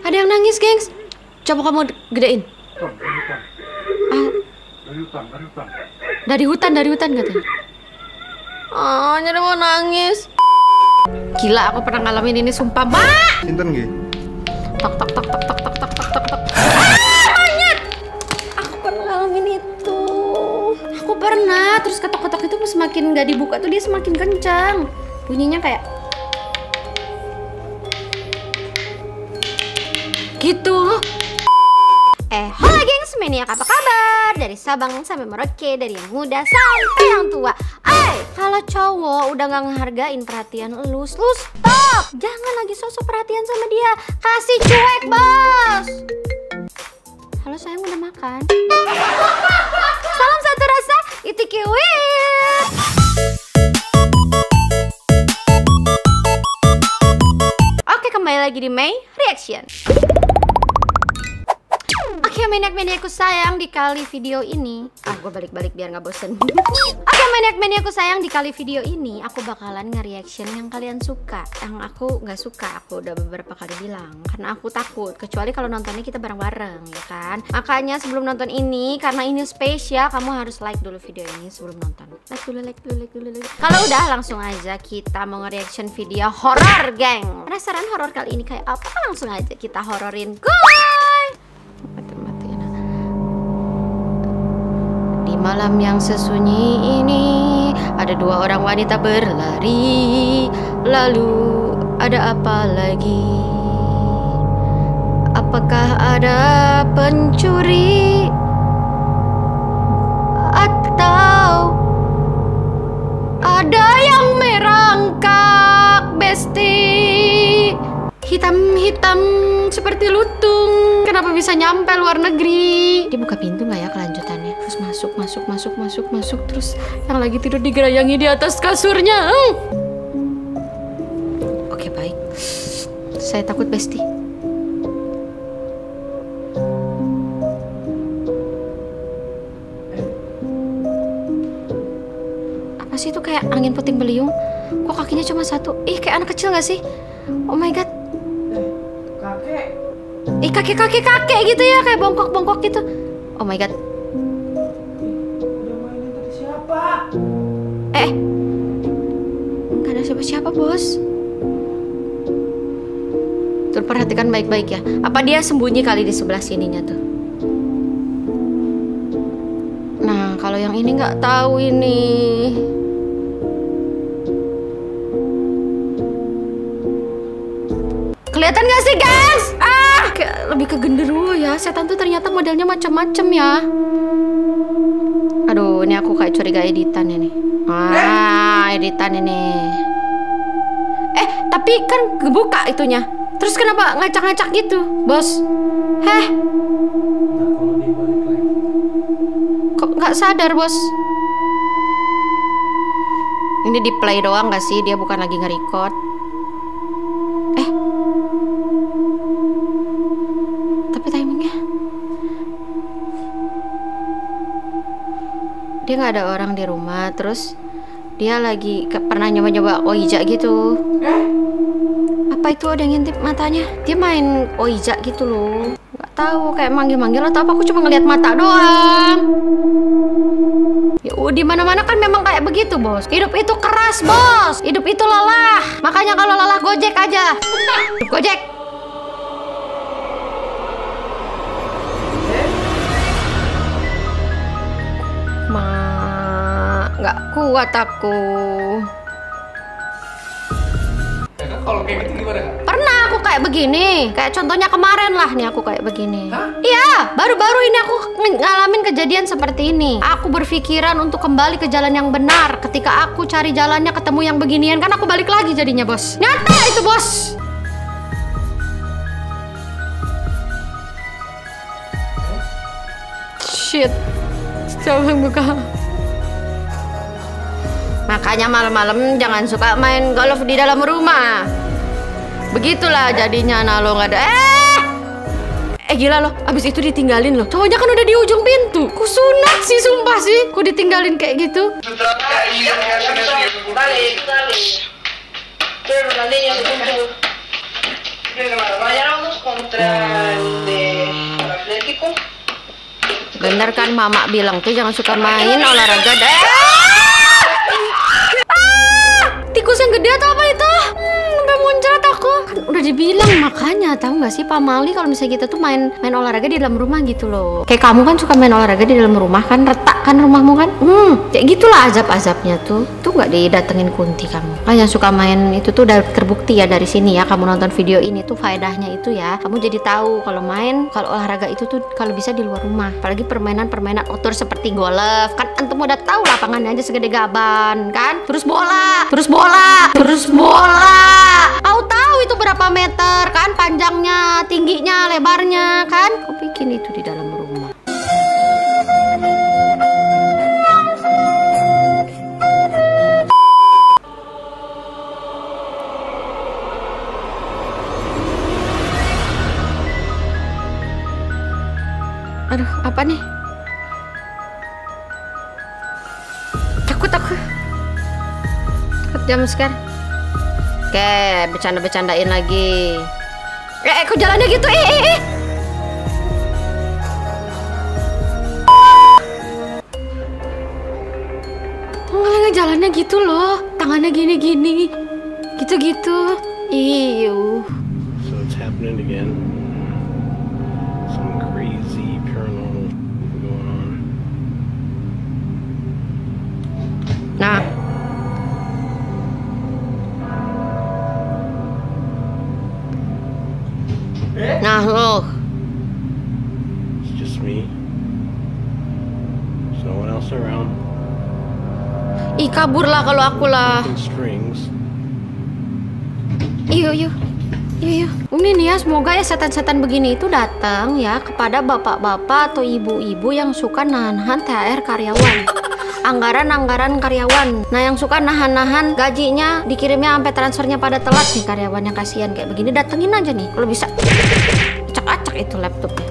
Ada yang nangis, gengs. Coba kamu gedein. Dari hutan katanya. Oh, jadi mau nangis. Gila, aku pernah ngalamin ini, sumpah, Mbak. Sinten nggih? Tok tok tok tok tok tok tok tok tok tok. Monyet. Aku pernah ngalamin itu. Aku pernah, terus ketok-ketok itu semakin nggak dibuka tuh dia semakin kencang. Bunyinya kayak gitu. Halo gengs, Maniak, apa kabar? Dari Sabang sampai Merauke, dari yang muda sampai yang tua. Kalau cowok udah gak ngehargain perhatian lu stop. Jangan lagi sosok perhatian sama dia. Kasih cuek, bos. Halo sayang, udah makan? Salam satu rasa, itikiwit. Oke, kembali lagi di May Reaction. Oke, maniak-maniakku sayang, di kali video ini gue balik-balik biar nggak bosen. Oke, maniak-maniakku sayang, di kali video ini aku bakalan nge-reaction yang kalian suka. Yang aku nggak suka, aku udah beberapa kali bilang, karena aku takut, kecuali kalau nontonnya kita bareng-bareng, ya kan. Makanya sebelum nonton ini, karena ini spesial, kamu harus like dulu video ini sebelum nonton. Like dulu. Kalau udah, langsung aja kita mau nge-reaction video horor, geng. Penasaran horor kali ini kayak apa? Langsung aja kita hororin, guys. Malam yang sesunyi ini ada dua orang wanita berlari. Lalu ada apa lagi? Apakah ada pencuri? Atau ada yang merangkak, besti? Hitam-hitam seperti lutung. Kenapa bisa nyampe luar negeri? Dia buka pintu nggak ya kelanjutannya? Terus masuk. Terus yang lagi tidur digerayangi di atas kasurnya. Oke, baik. Saya takut, besti. Apa sih itu, kayak angin puting beliung? Kok kakinya cuma satu? Ih, kayak anak kecil nggak sih? Oh my god. Kakek gitu ya, kayak bongkok gitu. Oh my god. Siapa? Nggak ada siapa-siapa, bos. Tuh, perhatikan baik-baik ya. Apa dia sembunyi kali di sebelah sininya tuh? Nah, kalau yang ini nggak tahu ini. Kelihatan gak sih, guys? Lebih ke genderuwo ya. Setan tuh ternyata modelnya macam-macam ya. Aduh, ini aku kayak curiga editan ini. Editan ini. Tapi kan kebuka itunya. Terus kenapa ngacak-ngacak gitu, bos? Kok nggak sadar, bos? Ini di play doang gak sih? Dia bukan lagi nge-record. Tapi timingnya dia nggak ada orang di rumah. Terus dia lagi pernah nyoba-nyoba oija gitu. Apa itu, ada yang ngintip matanya? Dia main oija gitu loh. Nggak tahu, kayak manggil-manggil atau apa. Aku cuma ngeliat mata doang. Ya di mana-mana kan memang kayak begitu, bos. Hidup itu keras, bos. Hidup itu lelah. Makanya kalau lelah gojek aja. Gojek. Nggak kuat aku. Kalau kayak gitu gimana? Pernah aku kayak begini. Kayak contohnya kemarin lah nih, aku kayak begini. Hah? Iya, baru-baru ini aku ngalamin kejadian seperti ini. Aku berpikiran untuk kembali ke jalan yang benar. Ketika aku cari jalannya ketemu yang beginian, kan aku balik lagi jadinya, bos. Nyata itu, bos. Shit. Coba buka. Makanya malam-malam jangan suka main golf di dalam rumah. Begitulah jadinya. Nah, lo nggak ada. Gila lo, abis itu ditinggalin lo. Cowoknya kan udah di ujung pintu. Ku sunat sih, sumpah sih. Ku ditinggalin kayak gitu. Bener kan mama bilang tuh jangan suka main olahraga deh. Tikus yang gede atau apa itu? Sampai muncrat aku. Kan udah dibilang, makanya tahu nggak sih Pak Mali kalau misalnya kita tuh main olahraga di dalam rumah gitu loh. Kayak kamu kan suka main olahraga di dalam rumah kan, retak kan rumahmu kan? Kayak gitulah azab-azabnya tuh. Tuh nggak didatengin Kunti kamu. Yang suka main itu tuh udah terbukti ya dari sini ya. Kamu nonton video ini tuh faedahnya itu ya. Kamu jadi tahu kalau olahraga itu tuh kalau bisa di luar rumah. Apalagi permainan outdoor seperti golf. Kan antum udah tahu lapangannya aja segede gaban kan? Terus bola. Kau tahu itu berapa meter kan? Panjangnya, tingginya, lebarnya kan? Kau bikin itu di dalam rumah. Aduh, apa nih? Takut jam sekarang. Oke, bercanda-bercandain lagi. Kok jalannya gitu? Nggak jalannya gitu loh. Tangannya gini-gini. Gitu-gitu. Iuh. So it's happening again. Some crazy paranormal going on. Nah. Nah loh. It's just me. There's no one else around. Ih, kabur lah kalau aku lah. Pulling strings. Yuk. Ini nih ya, semoga ya setan-setan begini itu datang ya kepada bapak-bapak atau ibu-ibu yang suka nahan THR karyawan. Anggaran karyawan. Nah, yang suka nahan gajinya dikirimnya sampai transfernya pada telat nih karyawannya, kasihan kayak begini. Datengin aja nih kalau bisa. Acak-acak itu laptopnya.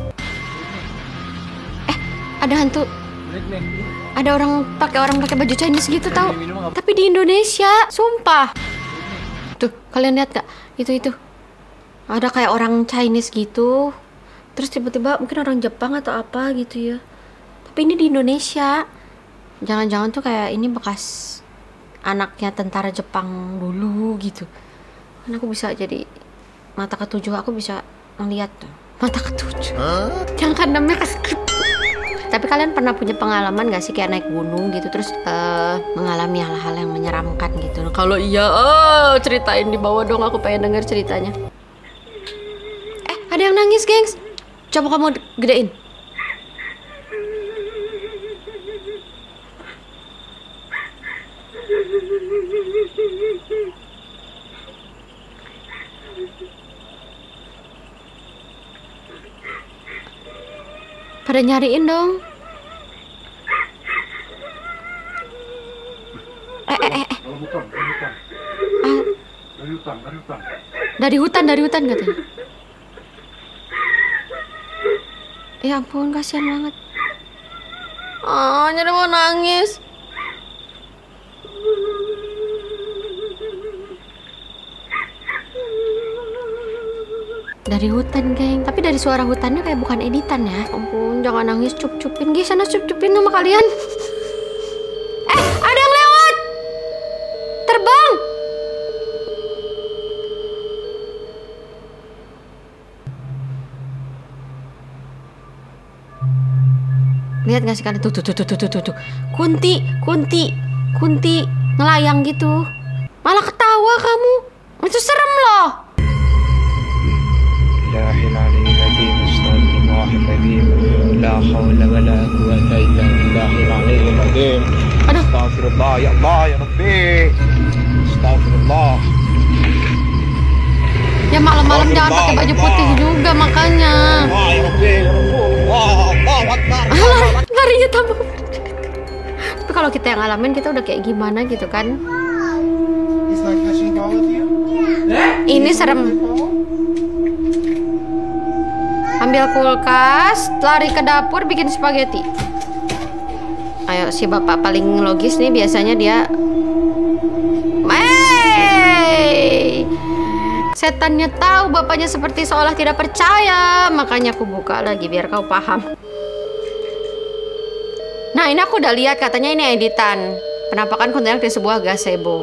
Ada hantu. Ada orang pakai baju Chinese gitu tahu. Tapi di Indonesia, sumpah. Tuh, kalian lihat gak? Itu. Ada kayak orang Chinese gitu. Terus tiba-tiba mungkin orang Jepang atau apa gitu ya. Tapi ini di Indonesia. Jangan-jangan tuh kayak ini bekas anaknya tentara Jepang dulu gitu. Kan aku bisa jadi mata ketujuh, aku bisa ngeliat tuh. Mata ketujuh. Yang keenamnya keskrip. Tapi kalian pernah punya pengalaman gak sih kayak naik gunung gitu terus mengalami hal-hal yang menyeramkan gitu? Nah, kalau iya, ceritain di bawah dong, aku pengen denger ceritanya. Ada yang nangis, gengs. Coba kamu gedein. Pada nyariin dong. Dari hutan katanya. Ya ampun, kasihan banget. Jadi mau nangis. Dari hutan, geng. Tapi dari suara hutannya kayak bukan editan ya. Ampun, jangan nangis, cup-cupin. Guys, sana cup-cupin sama kalian. Ada yang lewat. Terbang. Lihat gak sih kalian? Tuh. Kunti ngelayang gitu. Malah ketawa kamu. Itu serem loh. لا حول ولا قوة إلا بالله العلي العظيم. استغفر الله يا الله يا ربي. استغفر الله. Ya malam-malam jangan pakai baju putih juga makanya. Larinya tambah. Tapi kalau kita yang ngalamin, kita udah kayak gimana gitu kan? Ini serem. Ambil kulkas, lari ke dapur bikin spaghetti. Ayo, si bapak paling logis nih biasanya dia Setannya tahu bapaknya seperti seolah tidak percaya. Makanya aku buka lagi biar kau paham. Nah, ini aku udah lihat katanya ini editan penampakan kuntilanak di sebuah gazebo.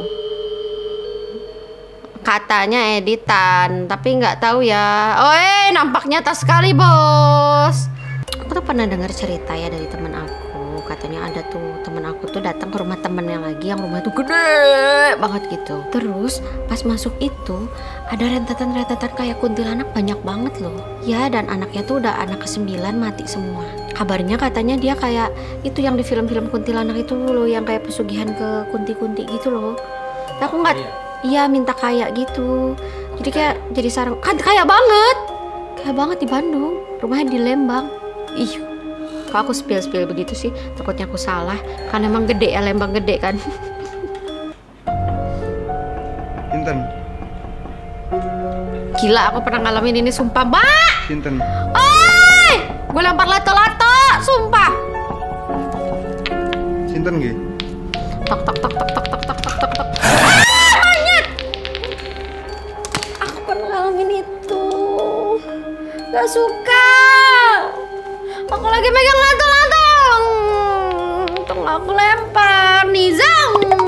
Katanya editan, tapi nggak tahu ya. Oh, nampaknya nyata sekali, bos. Aku tuh pernah dengar cerita ya dari teman aku. Katanya ada tuh temen aku tuh datang ke rumah temennya lagi yang rumah tuh gede banget gitu. Terus pas masuk itu ada rentetan-rentetan kayak kuntilanak banyak banget loh. Ya, dan anaknya tuh udah anak ke-9 mati semua. Kabarnya katanya dia kayak itu yang di film-film kuntilanak itu loh, yang kayak pesugihan ke kunti-kunti gitu loh. Nah, aku nggak, iya minta kayak gitu. Jadi kayak jadi sarang, kan kayak banget di Bandung. Rumahnya di Lembang. Ih, kok aku spill begitu sih? Takutnya aku salah. Kan emang gede ya, Lembang gede kan. Sinten? Gila, aku pernah ngalamin ini sumpah, Mbak. Sinten? Oi! Gue lempar lato-lato, sumpah. Sinten nggih? Tok tok tok tok tok tok tok tok tok. Monyet! Aku pernah ngalamin itu. Gak suka. Aku lagi megang lato-lato. Untung aku lempar, Nizam.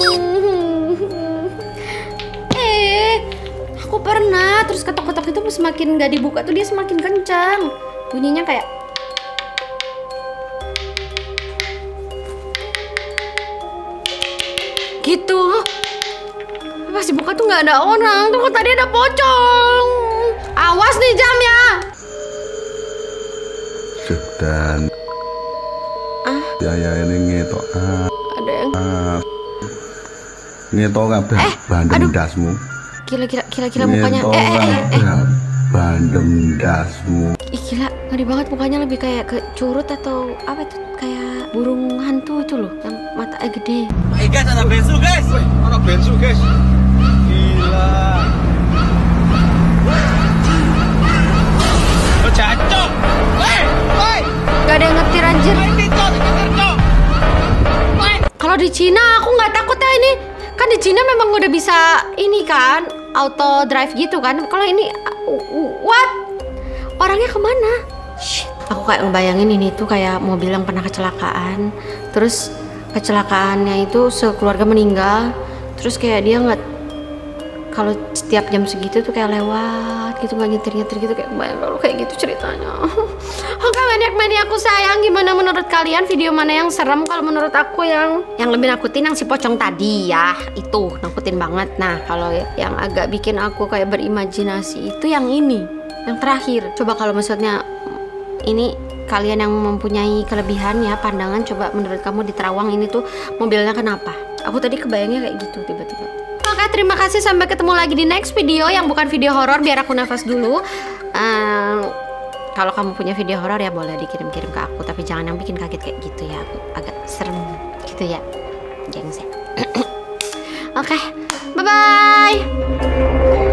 Aku pernah. Terus ketok-ketok itu semakin gak dibuka tuh dia semakin kencang. Bunyinya kayak gitu. Pas dibuka tuh nggak ada orang. Tuh tadi ada pocong. Awas nih Jam ya. Dan ya ini ngetok ada yang ngetok kabeh bandem dasmu. Gila mukanya. Bandem dasmu. Ih, gila, ngeri banget mukanya, lebih kayak ke curut atau apa itu, kayak burung hantu itu loh, yang matanya gede. Guys, ada bensu guys. Ada bensu guys. Gila. Cacok. Woi. Gak ada yang ngetir anjir. Kalau di Cina aku nggak takut ya ini. Kan di Cina memang udah bisa ini kan, auto drive gitu kan. Kalau ini what? Orangnya kemana? Shit. Aku kayak ngebayangin ini tuh kayak mobil yang pernah kecelakaan. Terus kecelakaannya itu sekeluarga meninggal. Terus kayak dia nggak, kalau setiap jam segitu tuh kayak lewat gitu, nggak nyetir gitu, kayak kebayang kalau kayak gitu ceritanya. Oke, maniak-maniakku sayang, gimana menurut kalian? Video mana yang serem? Kalau menurut aku yang lebih nakutin yang si pocong tadi ya, itu nakutin banget. Nah, kalau yang agak bikin aku kayak berimajinasi itu yang ini, yang terakhir. Coba kalau maksudnya ini kalian yang mempunyai kelebihan ya pandangan, coba menurut kamu di Terawang ini tuh mobilnya kenapa? Aku tadi kebayangnya kayak gitu tiba-tiba. Oke, terima kasih, sampai ketemu lagi di next video yang bukan video horor. Biar aku nafas dulu. Kalau kamu punya video horor ya boleh dikirim-kirim ke aku, tapi jangan yang bikin kaget kayak gitu ya, agak serem gitu ya, gengs ya. Oke, bye bye.